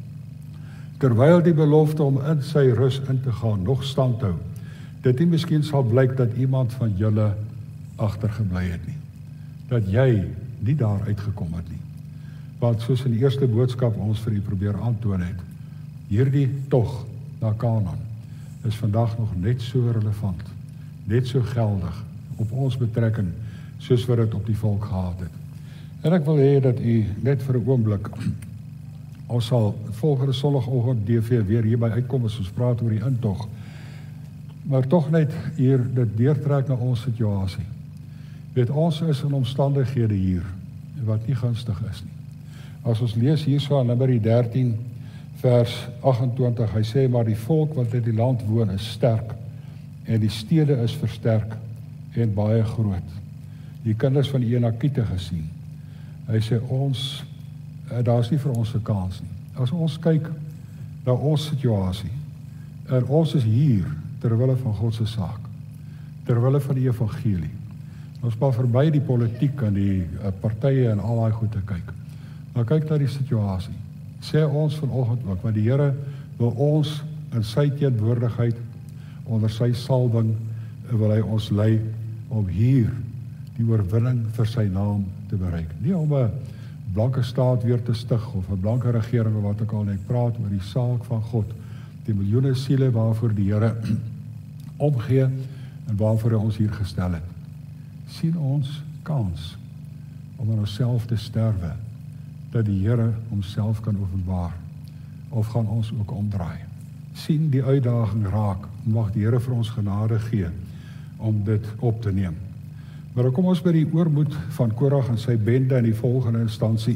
terwyl die belofte om in sy rus in te gaan nog stand hou, dit nie miskien sal blyk dat iemand van julle agtergebly het nie. Dat jy nie daar uitgekom het nie. Want soos in die eerste boodskap ons vir u probeer aantoon het, hierdie tog na Kanaan is vandag nog net so relevant, net so geldig op ons betrekking, soos wat dit op die volk gehad het. En ek wil hê dat u net vir 'n oomblik, ons sal volgende Sondagoggend DV weer hierby uitkom as ons praat oor die intog, maar tog net hier dit deurtrek na ons situasie. Weet, ons is in omstandighede hier, wat nie gunstig is nie. As ons lees hierso in Numeri 13, vers 28, hy sê, maar die volk wat in die land woon is sterk, en die stede is versterk, en baie groot. Die kinders van die Enakiete gesien. Hy sê, daar is nie vir ons 'n kans nie. As ons kyk na ons situasie, en ons is hier, terwille van God se saak, terwille van die evangelie. Ons maar verby die politiek en die partye en al daai goed te kyk. Maar kyk na die situasie. Sê ons vanoggend ook, want die Here wil ons in sy teenwoordigheid, onder sy salwing, wil hy ons lei om hier die oorwinning vir sy naam te bereik. Nie om 'n blanke staat weer te stig of 'n blanke regering of wat ook al, ek praat oor die saak van God, die miljoene siele waarvoor die Here omgee en waarvoor hy ons hier gestel het. Sien ons kans om aan onsself te sterwe, dat die Here homself kan openbaar, of gaan ons ook omdraai? Sien die uitdaging raak, mag die Here vir ons genade gee, om dit op te neem. Maar dan kom ons by die oormoed van Korag en sy bende in die volgende instansie,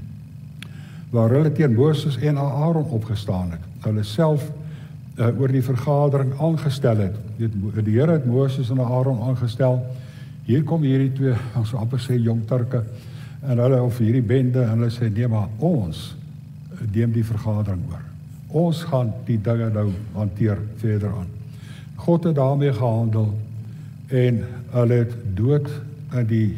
waar hulle teen Moses en Aaron opgestaan het, hulle self oor die vergadering aangestel het. Die Here het Moses en Aaron aangestel. Hier kom hierdie twee, ons amper sê jong Turke, en hulle, of hierdie bende, en hulle sê, nee, maar ons neem die vergadering oor. Ons gaan die dinge nou hanteer verder aan. God het daarmee gehandel, en hulle het dood in die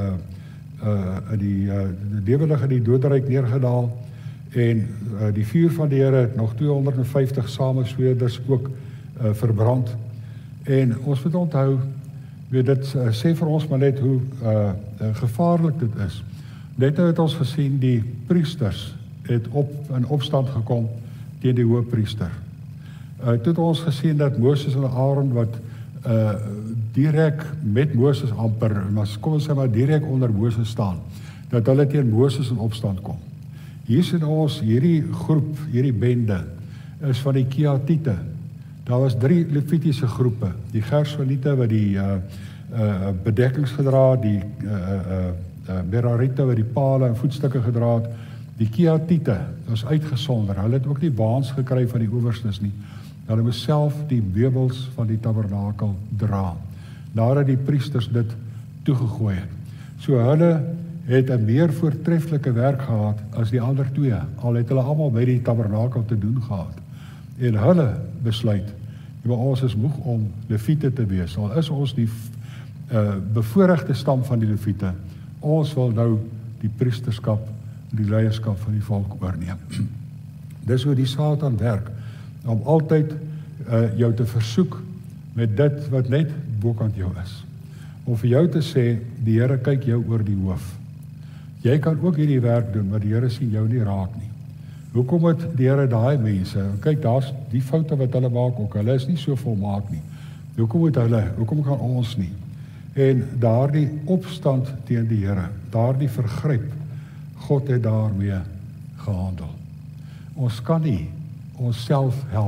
lewendige in die doodryk neergedaal, en die vuur van die Here het nog 250 samesweerders ook verbrand. En ons moet onthou, dit sê vir ons maar net hoe gevaarlik dit is. Net nou het ons gesien, die priesters het in opstand gekom teen die hoëpriester. Toe het ons gesien dat Moses en Aaron wat direk met Moses amper, kom ons sê maar direk onder Moses staan, dat hulle teen Moses in opstand kom. Hier sien ons, hierdie groep, hierdie bende, is van die Keatiete. Daar was 3 Levitiese groepe, die Gersoniete wat die bedekkings gedra het, die Merariete wat die pale en voetstukke gedra het, die Keatiete was uitgesonder, hulle het ook nie waans gekry van die owerstes nie, hulle moes self die meubels van die tabernakel dra, nadat die priesters dit toegegooi het. So hulle het 'n meer voortreffelike werk gehad as die ander twee, al het hulle almal by die tabernakel te doen gehad. En hulle besluit, maar ons is moeg om Lewiete te wees, al is ons die bevoorregte stam van die Lewiete, ons wil nou die priesterskap, die leierskap van die volk oorneem. Dis hoe die Satan werk, om altyd jou te versoek met dit wat net bokant jou is. Om vir jou te sê, die Here kyk jou oor die hoof. Jy kan ook hierdie werk doen, maar die Here sien jou nie raak nie. Hoekom het die Here daai mense, kyk daar's die foute wat hulle maak ook, hulle is nie so volmaak nie. Hoekom kan ons nie? En daardie opstand teen die Here, daardie vergryp, God het daarmee gehandel. Ons kan nie onsself help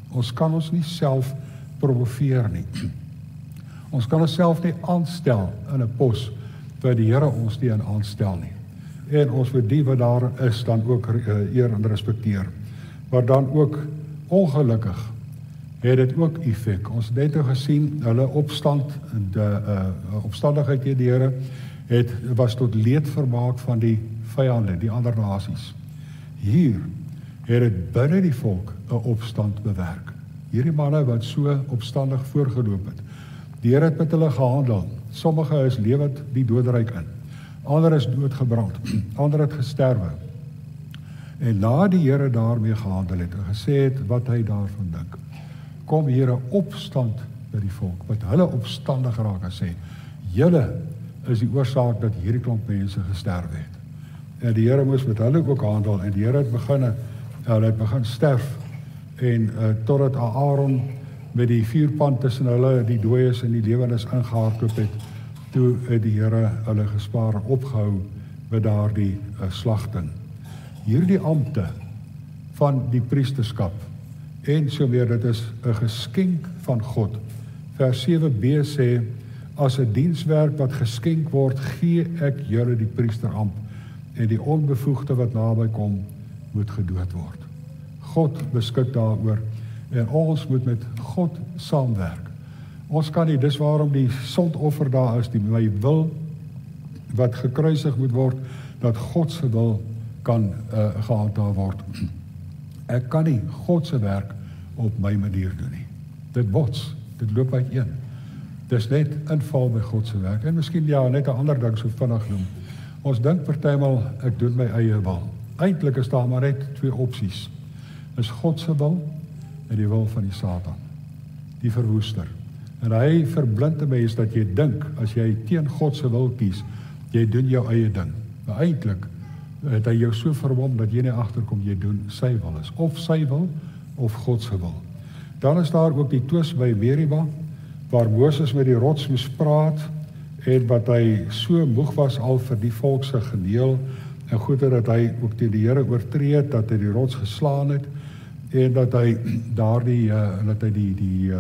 Ons kan ons nie self promoveer nie. Ons kan ons self nie aanstel in 'n pos waar die Here ons nie in aanstel nie. En ons moet die wat daar is dan ook eer en respekteer. Maar dan ook ongelukkig het dit ook effek. Ons het net gesien, hulle opstandigheid teen die Here was tot leedvermaak van die vyande, die ander nasies. Hier het dit binne die volk 'n opstand bewerk. Hierdie manne wat so opstandig voorgeloop het. Die Here het met hulle gehandel. Sommige is lewend die doodryk in. Ander is doodgebrand. Ander het gesterwe. En na die Here daarmee gehandel het en gesê het wat hy daarvan dink, kom hier 'n opstand by die volk, wat hulle opstandig raak en sê, julle is die oorsaak dat hierdie klomp mense gesterf het. En die Here moes met hulle ook handel, en die Here het begin sterf, en totdat Aaron met die vuurpan tussen hulle, die dooies en die lewendes ingehardloop het, toe het die Here hulle gespaar en opgehou met daardie slagting. Hierdie ampte van die priesterskap, en so weer, dit is 'n geskenk van God. Vers 7b sê, as 'n dienswerk wat geskenk word, gee ek julle die priesteramp, en die onbevoegde wat naby kom, moet gedood word. God beskik daaroor, en ons moet met God saamwerk. Ons kan nie, dis waarom die sondoffer daar is, my wil wat gekruisig moet word, dat God se wil kan gehandhaaf word. Ek kan nie God se werk op my manier doen nie. Dit bots, dit loop uiteen. Dis net inval by God se werk. En miskien net 'n ander ding so vinnig noem. Ons dink partymal ek doen my eie wil. Eintlik is daar maar net twee opsies. Is God se wil en die wil van die Satan, die verwoester. En hy verblind 'n mens dat jy dink as jy teen God se wil kies, jy doen jou eie ding. Maar eintlik het hy jou so verwom dat jy nie agterkom jy doen sy wil is, of sy wil of God se wil. Dan is daar ook die twis by Meriba, waar Moses met die rots moes praat, en wat hy so moeg was al vir die volk se geneel, en goeie dat hy ook teen die Here oortree het, dat hy die rots geslaan het, en dat hy die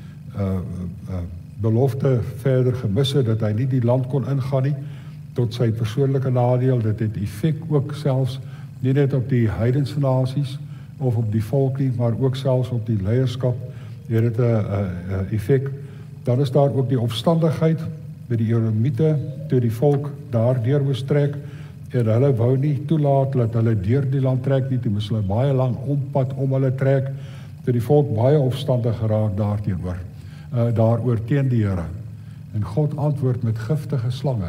belofte verder gemis het, dat hy nie die land kon ingaan nie, tot sy persoonlike nadeel. Dit het effek ook selfs, nie net op die heidense nasies, of op die volk nie, maar ook selfs op die leierskap, het dit 'n effek. Dan is daar ook die opstandigheid, by die Edomiete, toe die volk daar deur moes trek, en hulle wou nie toelaat dat hulle deur die land trek nie, toe moes hulle baie lang ompad om hulle trek, toe die volk baie opstandig geraak daaroor teen die Here. En God antwoord met giftige slange.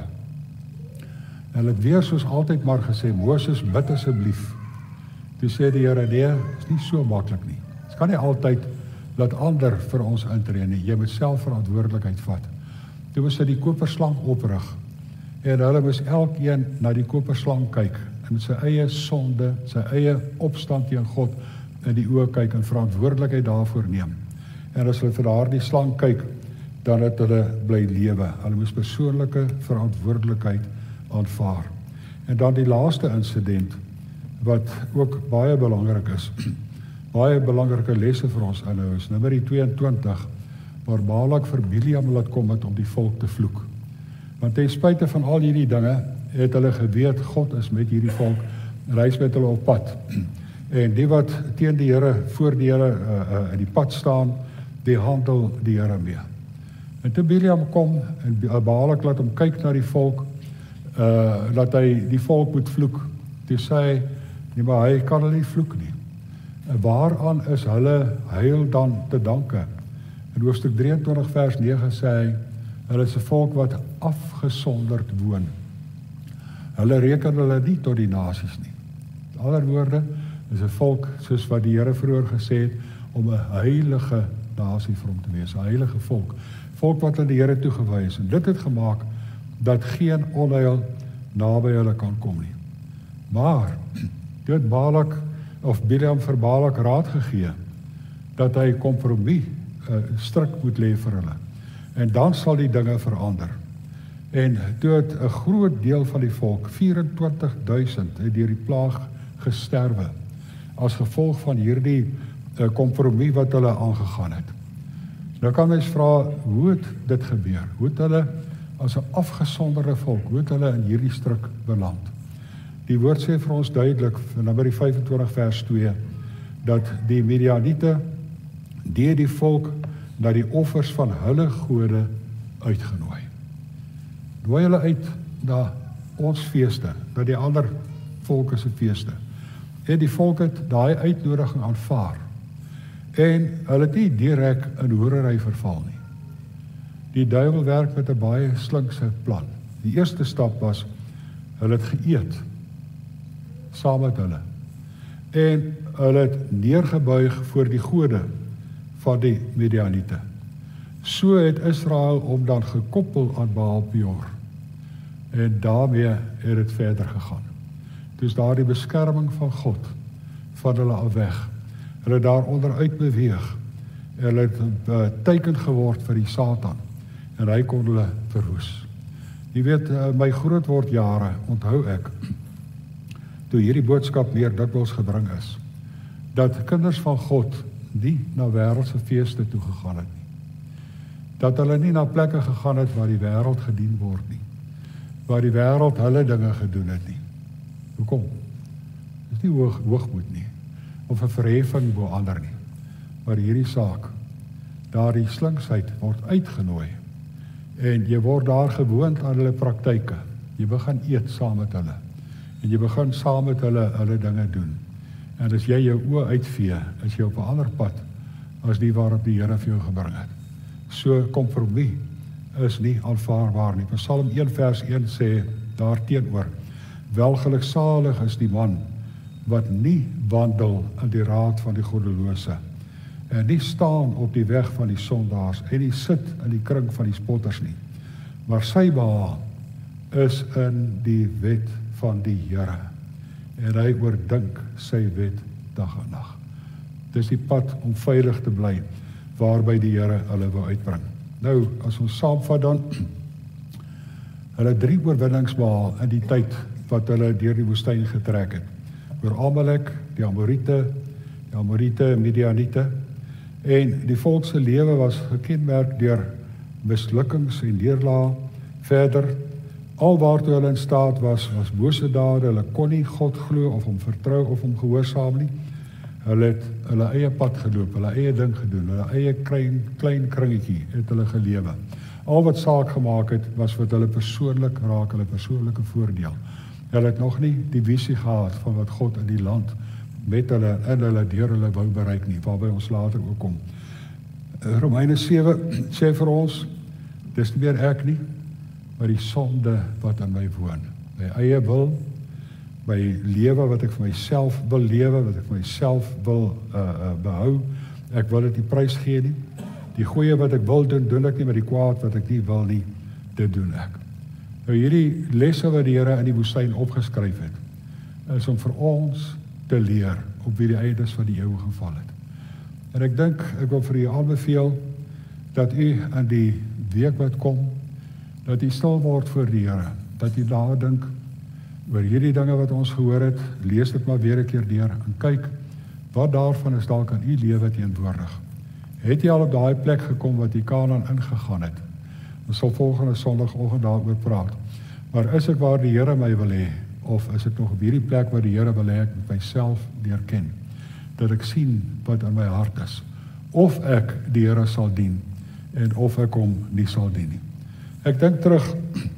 En hulle het weer soos altyd maar gesê, Moses, bid asseblief. Toe sê die Here, nee, is nie so maklik nie. Ons kan nie altyd laat ander vir ons intree nie, jy moet self verantwoordelikheid vat. Toe moes hy die koperslang oprig, en hulle moes elkeen na die koperslang kyk, en met sy eie sonde, sy eie opstand teen God in die oë kyk, en verantwoordelikheid daarvoor neem. En as hulle vir daardie slang kyk, dan het hulle bly lewe. Hulle moes persoonlike verantwoordelikheid aanvaar. En dan die laaste insident, wat ook baie belangrik is, baie belangrike lesse vir ons inhou, is Numeri 22, waar Balak vir Biliam laat kom het om die volk te vloek. Want ten spyte van al hierdie dinge, het hulle geweet, God is met hierdie volk, en hy is met hulle op pad. En die wat teen die Here, voor die Here in die pad staan, die handel die Here mee. En toe Biliam kom, en Balak laat hom kyk na die volk, dat hy die volk moet vloek. Toe sê hy, nee, maar hy kan hulle nie vloek nie. En waaraan is hulle heil dan te danke? In hoofstuk 23 vers 9 sê hy, hulle is 'n volk wat afgesonderd woon. Hulle reken hulle nie tot die nasies nie. Met ander woorde, is 'n volk, soos wat die Here vroeër gesê het, om 'n heilige nasie vir hom te wees, 'n heilige volk. Volk wat aan die Here toegewy is. En dit het gemaak, dat geen onheil naby hulle kan kom nie. Maar, toe het Balak, of Biliam vir Balak raad gegee, dat hy kompromie strik moet lê vir hulle. En dan sal die dinge verander. En toe het 'n groot deel van die volk, 24.000, het deur die plaag gesterwe, as gevolg van hierdie kompromie wat hulle aangegaan het. Nou kan mens vra, hoe het dit gebeur? Hoe het hulle as 'n afgesonderde volk, hoe het hulle in hierdie struik beland? Die woord sê vir ons duidelik, in Numeri 25 vers 2, dat die Midianiete die volk na die offers van hulle gode uitgenooi. Nooi hulle uit na ons feeste, na die ander volke se feeste. En die volk het daai uitnodiging aanvaar. En hulle het nie direk in hoerery verval nie. Die duiwel werk met 'n baie slinkse plan. Die eerste stap was, hulle het geëet saam met hulle. En hulle het neergebuig voor die gode van die Midianiete. So het Israel hom dan gekoppel aan Baal Peor. En daarmee het dit verder gegaan. Dus daar die beskerming van God van hulle al weg. Hulle het daaronder uitbeweeg. Hulle het 'n teken geword vir die Satan. En hy kon hulle verwoes. Jy weet, my grootword jare, onthou ek, toe hierdie boodskap meer dikwels gebring is, dat kinders van God nie na wêreldse feeste toe gegaan het nie. Dat hulle nie na plekke gegaan het waar die wêreld gedien word nie. Waar die wêreld hulle dinge gedoen het nie. Hoekom? Dis nie hoogmoed nie, of 'n verheffing bo ander nie. Maar hierdie saak, daar die slinksheid word uitgenooi, en jy word daar gewoond aan hulle praktyke. Jy begin eet saam met hulle, en jy begin saam met hulle dinge doen. En as jy jou oë uitvee, is jy op 'n ander pad as die waarop die Here vir jou gebring het. So kompromie is nie aanvaarbaar nie. Psalm 1 vers 1 sê daarteenoor, welgeluksalig is die man wat nie wandel in die raad van die goddelose, en nie staan op die weg van die sondaars, en nie sit in die kring van die spotters nie, maar sy behaag is in die wet van die Here, en hy oordink sy wet dag en nag. Dis die pad om veilig te bly, waarby die Here hulle wil uitbring. Nou, as ons saamvat dan, hulle 3 oorwinnings behaal in die tyd wat hulle deur die woestyn getrek het. Oor Amalek, die Amorite, Midianiete, en die volk se lewe was gekenmerk deur mislukkings en neerlae. Verder, alwaartoe hulle in staat was bose dade. Hulle kon nie God glo of hom vertrou of hom gehoorsaam nie. Hulle het hulle eie pad geloop, hulle eie ding gedoen, hulle eie klein kringetjie het hulle gelewe. Al wat saak gemaak het, was wat hulle persoonlik raak, hulle persoonlike voordeel. Hulle het nog nie die visie gehad van wat God in die land met hulle, in hulle, deur hulle wou bereik nie, waarby ons later ook kom. Romeine 7 sê vir ons, dis nie meer ek nie, maar die sonde wat in my woon. My eie wil, my lewe wat ek vir myself wil lewe, wat ek vir myself wil behou, ek wil dit nie prys gee nie. Die goeie wat ek wil doen, doen ek nie, maar die kwaad wat ek nie wil nie, dit doen ek. Nou hierdie lesse wat die Here in die woestyn opgeskryf het, is om vir ons te leer op wie die eides van die eeuwe geval het. En ek dink, ek wil vir u aanbeveel, dat u in die week wat kom, dat u stil word voor die Here, dat u nadink oor hierdie dinge wat ons gehoor het, lees dit maar weer 'n keer deur, en kyk, wat daarvan is dalk in u lewe teenwoordig. Het jy al op daai plek gekom wat die Kanaan ingegaan het? Ons sal volgende Sondagoggend daaroor praat. Maar is ek waar die Here my wil hê, of is ek nog op hierdie plek waar die Here wil hê ek met myself leer ken, dat ek sien wat in my hart is, of ek die Here sal dien, en of ek hom nie sal dien nie. Ek dink terug,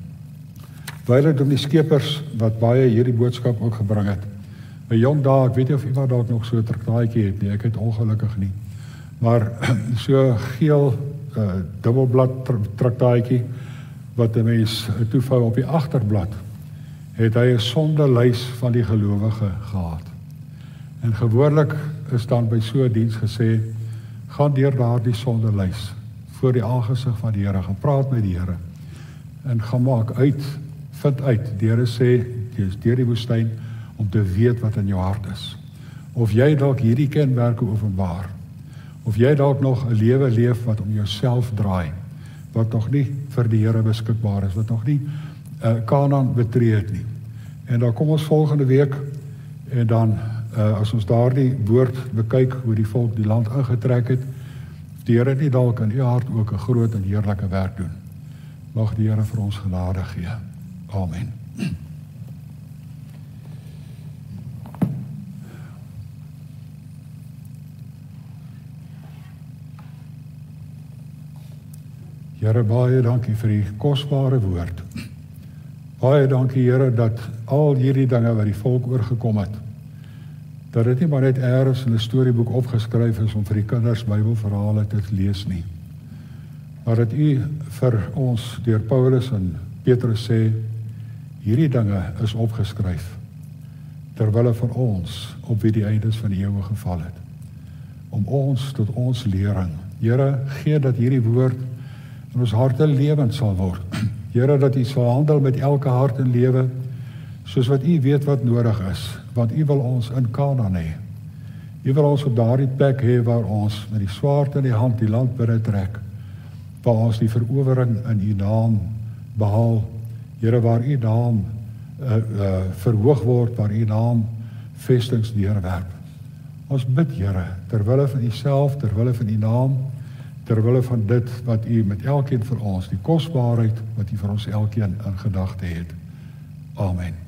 weilig om die skepers, wat baie hierdie boodskap ook gebring het. My jong dae, ek weet nie of iemand dalk nog so 'n traktaatjie het nie, ek het ongelukkig nie. Maar so geel dubbelblad traktaatjie, wat 'n mens toevou op die agterblad, het hy 'n sondelys van die gelowige gehad. En gewoonlik is dan by so 'n diens gesê, gaan deur daardie sondelys voor die aangesig van die Here, gaan praat met die Here, en gaan maak uit, vind uit, die Here sê, jy is deur die woestyn, om te weet wat in jou hart is. Of jy dalk hierdie kenmerke openbaar, of jy dalk nog 'n lewe leef wat om jouself draai, wat nog nie vir die Here beskikbaar is, wat nog nie Kanaan betree het nie. En dan kom ons volgende week, en dan as ons daardie woord bekyk, hoe die volk die land ingetrek het, die Here nie dalk in u hart ook 'n groot en heerlike werk doen. Mag die Here vir ons genade gee. Amen. Here, baie dankie vir die kosbare woord. Baie dankie, Here, dat al hierdie dinge wat die volk oorgekom het, dat dit nie maar net ergens in 'n storieboek opgeskryf is om vir die kinders Bybelverhale te lees nie, maar dat u vir ons deur Paulus en Petrus sê, hierdie dinge is opgeskryf terwille van ons op wie die eindes van die eeuwe geval het, om ons tot ons lering. Here, gee dat hierdie woord in ons harte lewend sal word. Here, dat u sal handel met elke hart en lewe, soos wat u weet wat nodig is, want u wil ons in Kanaan hê. U wil ons op daardie plek hê waar ons met die swaard in die hand die land binne trek, waar ons die verovering in u naam behaal. Here, waar u naam verhoog word, waar u naam vestings neerwerp. Ons bid, Here, terwille van u self, terwille van u naam, terwille van dit wat u met elkeen vir ons, die kosbaarheid wat u vir ons elkeen in gedagte het. Amen.